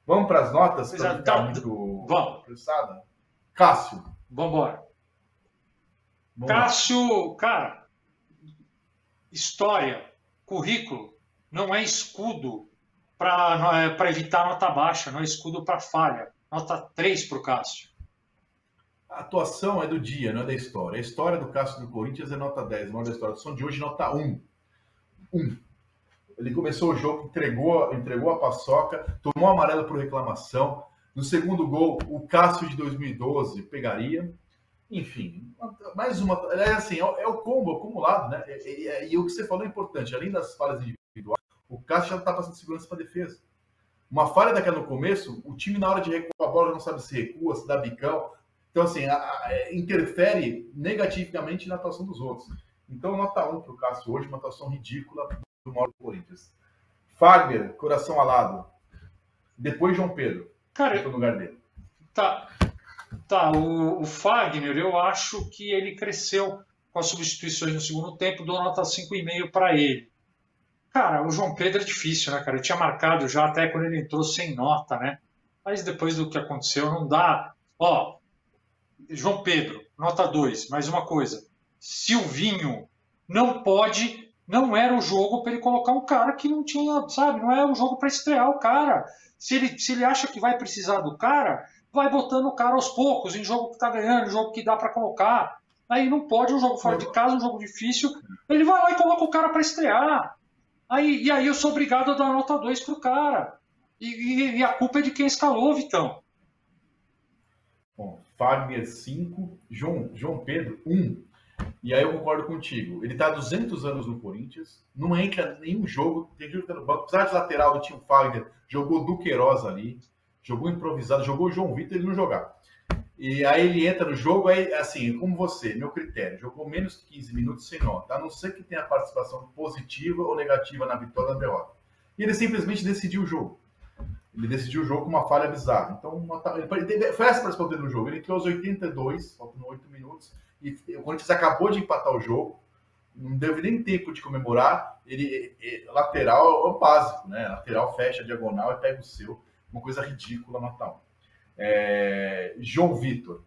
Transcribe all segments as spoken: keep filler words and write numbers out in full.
Vamos para as notas? Para ficar tá, muito vamos. Apressada? Cássio. Vamos embora. Cássio, cara, história, currículo, não é escudo para evitar nota baixa, não é escudo para falha. Nota três para o Cássio. A atuação é do dia, não é da história. A história do Cássio do Corinthians é nota dez, não é da história. A atuação de hoje, nota um. um. Ele começou o jogo, entregou, entregou a paçoca, tomou amarelo por reclamação. No segundo gol, o Cássio de dois mil e doze pegaria. Enfim, mais uma. É assim, é o combo acumulado, né? E, e, e o que você falou é importante. Além das falhas individuais, o Cássio já está passando segurança para a defesa. Uma falha daquela no começo, o time, na hora de recuar a bola, não sabe se recua, se dá bicão. Então, assim, a, a, interfere negativamente na atuação dos outros. Então, nota um para o Cássio hoje, uma atuação ridícula do Mauro do Corinthians. Fagner, coração alado. Depois, João Pedro. Cara, no lugar dele. Tá. Tá, o, o Fagner, eu acho que ele cresceu com as substituições no segundo tempo, dou nota cinco e meio para ele. Cara, o João Pedro é difícil, né, cara? Eu tinha marcado já até quando ele entrou sem nota, né? Mas depois do que aconteceu, não dá. Ó, João Pedro, nota dois. Mais uma coisa. Silvinho, não pode, não era o jogo para ele colocar um cara que não tinha, sabe? Não é o jogo para estrear o cara. Se ele, se ele acha que vai precisar do cara, vai botando o cara aos poucos, em jogo que está ganhando, em jogo que dá para colocar. Aí não pode, um jogo fora de casa, um jogo difícil. Ele vai lá e coloca o cara para estrear. Aí, e aí eu sou obrigado a dar nota dois pro cara. E, e, e a culpa é de quem escalou, Vitão. Bom, Fagner cinco, João, João Pedro um. E aí eu concordo contigo. Ele está há duzentos anos no Corinthians, não entra nenhum jogo, tem jogo no banco. Apesar de lateral do time Fagner, jogou Duqueiroz ali, jogou improvisado, jogou o João Vitor, ele não jogava. E aí ele entra no jogo, aí, assim, como você, meu critério, jogou menos que quinze minutos sem nota, a não ser que tenha participação positiva ou negativa na vitória ou na derrota. E ele simplesmente decidiu o jogo. Ele decidiu o jogo com uma falha bizarra. Então, uma, ele teve, foi essa a participação dele no jogo. Ele entrou aos oitenta e dois, faltando oito minutos, e o Corinthians acabou de empatar o jogo, não deu nem tempo de comemorar. Ele, ele lateral é o básico, né? Lateral fecha a diagonal e pega o seu. Uma coisa ridícula, Natal. É... João Vitor.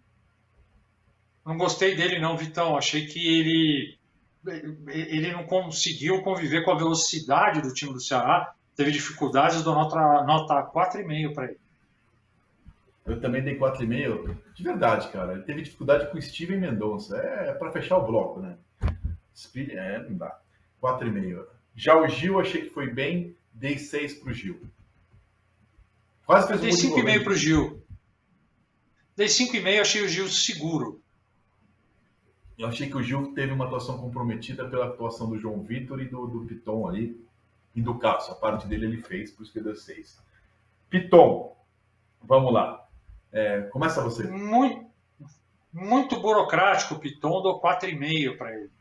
Não gostei dele não, Vitão. Achei que ele ele não conseguiu conviver com a velocidade do time do Ceará. Teve dificuldades, dou nota, nota quatro e meio para ele. Eu também dei quatro e meio. De verdade, cara. Ele teve dificuldade com o Steven Mendonça. É para fechar o bloco, né? É, não dá. quatro e meio. Já o Gil, achei que foi bem. Dei seis pro Gil. Quase fez um Dei cinco e meio pro Gil. Dei cinco e meio, achei o Gil seguro. Eu achei que o Gil teve uma atuação comprometida pela atuação do João Vitor e do, do Piton ali. E do Cássio. A parte dele ele fez, por isso que eu dei seis. Piton. Vamos lá. É, começa você. Muito, muito burocrático o Piton, dou quatro e meio para ele.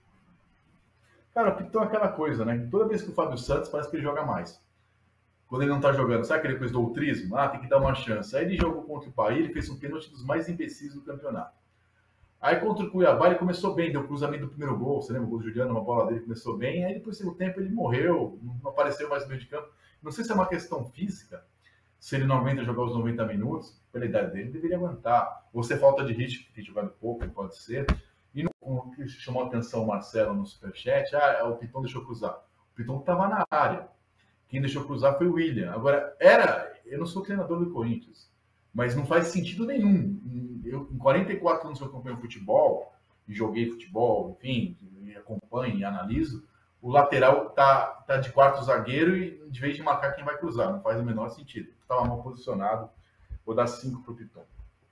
Cara, o Piton é aquela coisa, né? Toda vez que o Fábio Santos parece que ele joga mais. Quando ele não tá jogando, sabe aquele coisa do outrismo? Ah, tem que dar uma chance. Aí ele jogou contra o Bahia, ele fez um pênalti dos mais imbecis do campeonato. Aí contra o Cuiabá ele começou bem, deu cruzamento do primeiro gol, você lembra? O gol do Juliano, uma bola dele começou bem, aí depois do tempo ele morreu, não apareceu mais no meio de campo. Não sei se é uma questão física, se ele não aguenta jogar os noventa minutos, pela idade dele, ele deveria aguentar. Ou se é falta de ritmo, que tem jogado pouco, pode ser. E o que chamou a atenção o Marcelo no superchat, ah, o Piton deixou cruzar. O Piton estava na área. Quem deixou cruzar foi o William. Agora, era... Eu não sou treinador do Corinthians, mas não faz sentido nenhum. Eu, em quarenta e quatro anos que eu acompanho futebol, e joguei futebol, enfim, e acompanho e analiso, o lateral tá, tá de quarto zagueiro e de vez de marcar quem vai cruzar. Não faz o menor sentido. Estava mal posicionado. Vou dar cinco para o Piton.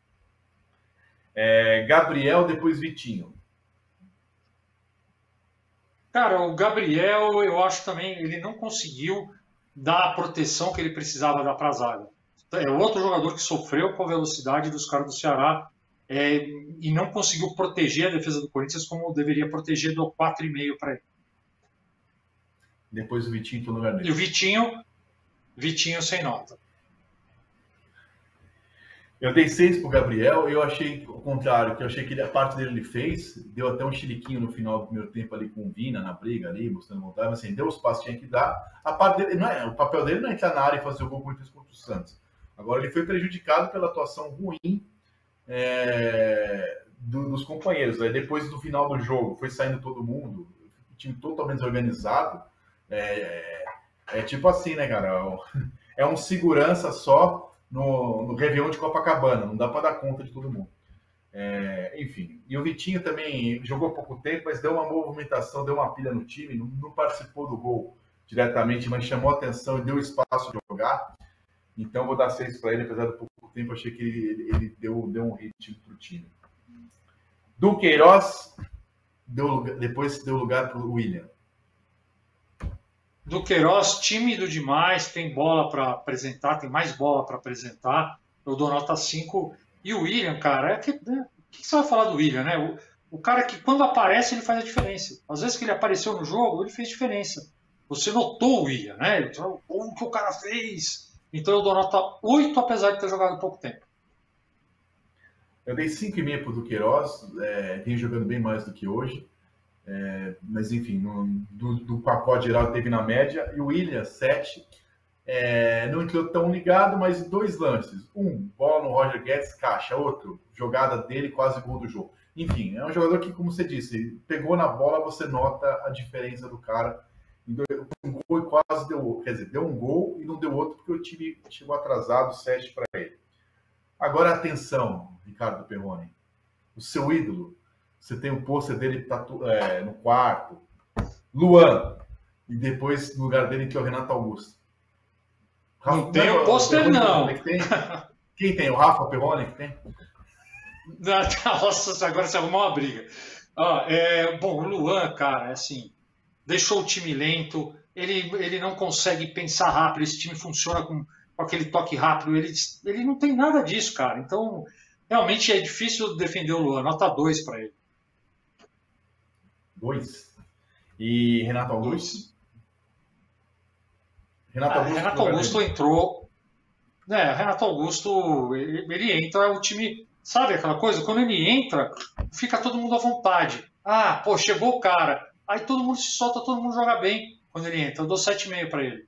É, Gabriel, depois Vitinho. Cara, o Gabriel, eu acho também, ele não conseguiu dar a proteção que ele precisava dar para a zaga. É outro jogador que sofreu com a velocidade dos caras do Ceará é, e não conseguiu proteger a defesa do Corinthians como deveria proteger, do quatro e meio para ele. Depois o Vitinho no lugar dele. E o Vitinho, Vitinho sem nota. Eu dei seis pro Gabriel, eu achei o contrário, que eu achei que ele, a parte dele ele fez, deu até um chiliquinho no final do primeiro tempo ali com o Vina, na briga ali, mostrando vontade, mas assim, deu os passos que tinha que dar. A parte dele, não é, o papel dele não é entrar na área e fazer o gol contra o Santos. Agora ele foi prejudicado pela atuação ruim é, do, dos companheiros. Aí depois do final do jogo, foi saindo todo mundo, o time totalmente desorganizado. É, é tipo assim, né, cara? É um segurança só no, no Réveillon de Copacabana, não dá para dar conta de todo mundo. É, enfim, e o Vitinho também jogou pouco tempo, mas deu uma movimentação, deu uma pilha no time, não, não participou do gol diretamente, mas chamou a atenção e deu espaço de jogar. Então vou dar seis para ele, apesar do pouco tempo, achei que ele, ele deu, deu um ritmo para o time. Duqueiroz deu, depois deu lugar para o William. Duqueiroz, tímido demais, tem bola para apresentar, tem mais bola para apresentar. Eu dou nota cinco. E o William, cara, é que, né, o que você vai falar do William, né? O, o cara que quando aparece ele faz a diferença. Às vezes que ele apareceu no jogo, ele fez diferença. Você notou o William, né? O que o cara fez. Então eu dou nota oito, apesar de ter jogado pouco tempo. Eu dei cinco e meio para o Duqueiroz, é, vem jogando bem mais do que hoje. É, mas enfim, no, do, do pacote geral teve na média. E o William, sete. É, não entrou tão ligado, mas dois lances. Um, bola no Roger Guedes, caixa. Outro, jogada dele, quase gol do jogo. Enfim, é um jogador que, como você disse, pegou na bola, você nota a diferença do cara. Um gol e quase deu outro. Quer dizer, deu um gol e não deu outro porque o time chegou atrasado, sete para ele. Agora, atenção, Ricardo Perrone. O seu ídolo, você tem o pôster dele tatu, é, no quarto. Luan. E depois, no lugar dele, que é o Renato Augusto. Rafa, não tem o pôster, não. Que tem? Quem tem? O Rafa Perrone que tem? Nossa, agora você arrumou uma briga. Ah, é, bom, o Luan, cara, é assim, deixou o time lento, ele, ele não consegue pensar rápido, esse time funciona com, com aquele toque rápido, ele, ele não tem nada disso, cara. Então, realmente é difícil defender o Luan. Nota dois para ele. Dois. E Renato Augusto? Dois. Renato ah, Augusto, Renato Augusto entrou. É, Renato Augusto, ele, ele entra, o time. Sabe aquela coisa? Quando ele entra, fica todo mundo à vontade. Ah, pô, chegou o cara. Aí todo mundo se solta, todo mundo joga bem quando ele entra. Eu dou sete e meio para ele.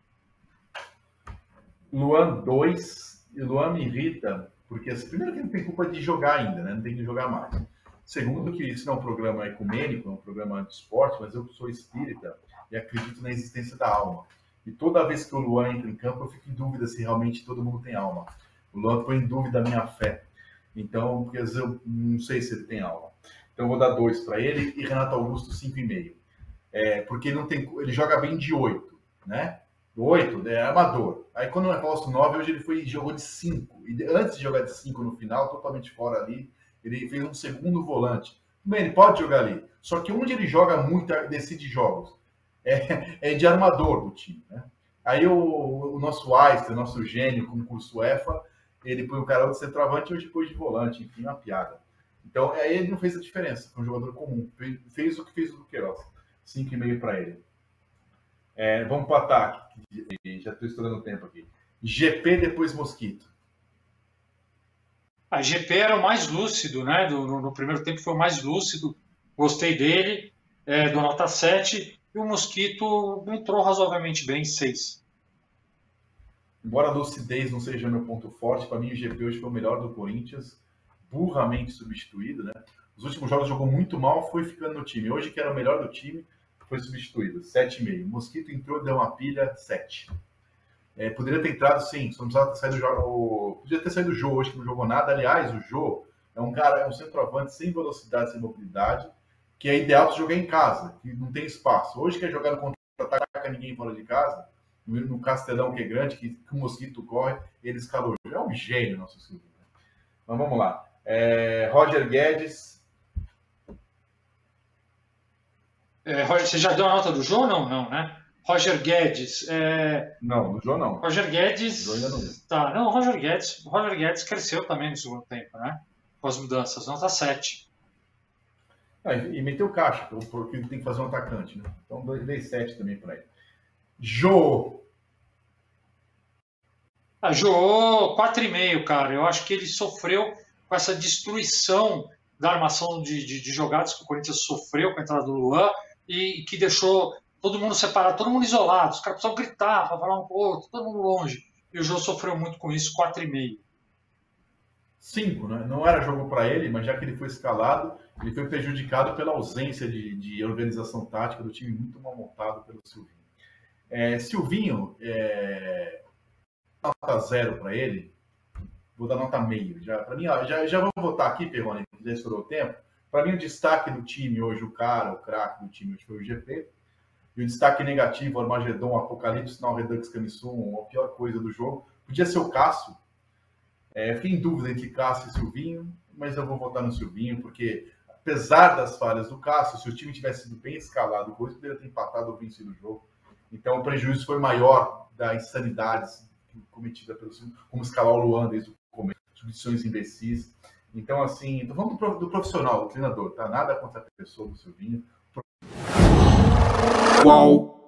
Luan, dois. E o Luan me irrita, porque primeiro que ele não tem culpa de jogar ainda, né? Não tem que jogar mais. Segundo que isso não é um programa ecumênico, é um programa de esporte, mas eu sou espírita e acredito na existência da alma. E toda vez que o Luan entra em campo, eu fico em dúvida se realmente todo mundo tem alma. O Luan põe em dúvida a minha fé. Então, porque às vezes eu não sei se ele tem alma. Então eu vou dar dois para ele e Renato Augusto cinco e meio. É, porque ele, não tem, ele joga bem de oito, né? oito é amador. Aí quando eu posto nove, hoje ele foi e jogou de cinco. E antes de jogar de cinco no final, totalmente fora ali, ele fez um segundo volante. Bem, ele pode jogar ali. Só que onde ele joga muito, decide jogos. É, é de armador do time, né? Aí o, o nosso Einstein, o nosso gênio com o curso E F A, ele põe o cara de centroavante e hoje pôs de volante, enfim, uma piada. Então, aí ele não fez a diferença, foi um jogador comum. Fez, fez o que fez o Duqueiroz. cinco e meio para ele. É, vamos para o ataque. Já estou estourando o tempo aqui. G P depois Mosquito. A G P era o mais lúcido, né? Do, no, no primeiro tempo foi o mais lúcido. Gostei dele. É, do nota sete. E o Mosquito entrou razoavelmente bem, seis. Embora a lucidez não seja meu ponto forte, para mim o G P hoje foi o melhor do Corinthians, burramente substituído, né? Os últimos jogos jogou muito mal, foi ficando no time. Hoje, que era o melhor do time, foi substituído, sete e meio. Mosquito entrou, deu uma pilha, sete. É, poderia ter entrado, sim, só não precisava ter saído do jogo. Podia ter saído do jogo hoje, que não jogou nada. Aliás, o Jô é um cara, é um centroavante sem velocidade, sem mobilidade, que é ideal para jogar em casa, que não tem espaço. Hoje quer jogar no contra-ataque, ninguém fora de casa, no Castelão, que é grande, que, que o Mosquito corre, ele escalou. É um gênio, nosso Silvio. Mas vamos lá. É, Roger Guedes. É, você já deu a nota do Jô? Não, não, né? Roger Guedes. É... Não, no Jô não. Roger Guedes. Ainda não. Tá, não, Roger Guedes. Roger Guedes cresceu também no segundo tempo, né? Com as mudanças, nota sete. Ah, e meteu caixa, porque tem que fazer um atacante, né? Então, dei sete também para ele. Jô. Ah, jogou quatro e meio, cara. Eu acho que ele sofreu com essa destruição da armação de, de, de jogadas que o Corinthians sofreu com a entrada do Luan e, e que deixou todo mundo separado, todo mundo isolado. Os caras precisavam gritar para falar um com o outro, todo mundo longe. E o Jô sofreu muito com isso, quatro e meio. Cinco, né? Não era jogo para ele, mas já que ele foi escalado, ele foi prejudicado pela ausência de, de organização tática do time muito mal montado pelo Silvinho. É, Silvinho, é, nota zero para ele, vou dar nota meio. Já, para mim, já, já vou votar aqui, Perrone, que já estourou o tempo. Para mim, o destaque do time hoje, o cara, o craque do time hoje foi o G P. E o destaque negativo, Armagedon, Apocalipse, Now Redux, Camisum, a pior coisa do jogo, podia ser o Cássio. É, fiquei em dúvida entre Cássio e Silvinho, mas eu vou votar no Silvinho, porque apesar das falhas do Cássio, se o time tivesse sido bem escalado, o Corinthians poderia ter empatado ou vencido o jogo. Então o prejuízo foi maior da insanidade cometida pelo Silvinho, como escalar o Luan desde o começo, substituições imbecis. Então, assim, tô falando do profissional, do treinador, tá? Nada contra a pessoa do Silvinho. Qual?